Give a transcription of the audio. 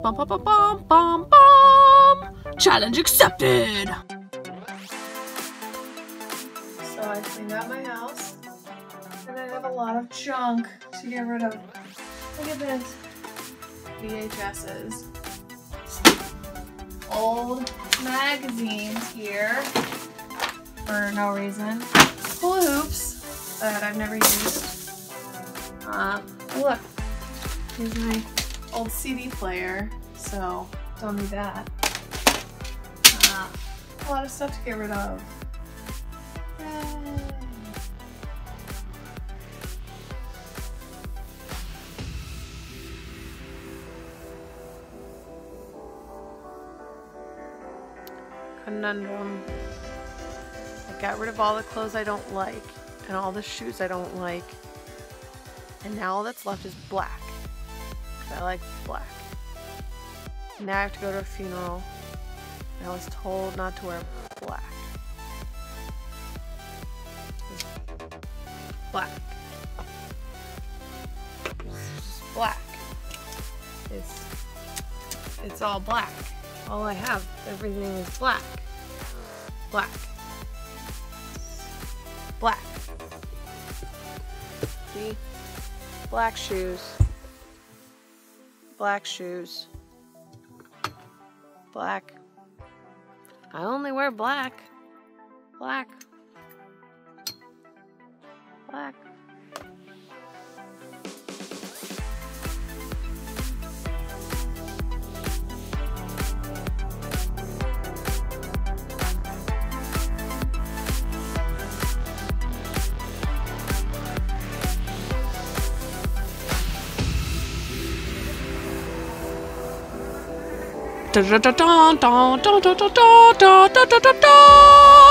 Bum bum bum bum bum bum. Challenge accepted. So I cleaned out my house, and I have a lot of junk to get rid of. Look at this. VHSs. Old magazines here for no reason. Hula hoops that I've never used. Look, here's my old CD player, so don't need that. A lot of stuff to get rid of. Yay. Conundrum. I got rid of all the clothes I don't like and all the shoes I don't like, and now all that's left is black. I like black. Now I have to go to a funeral, and I was told not to wear black. Black. It's black. It's all black. All I have, everything is black. Black. Black. See? Black shoes. Black shoes. Black. I only wear black. Black. Black. Da da da da da da da da da da da da da.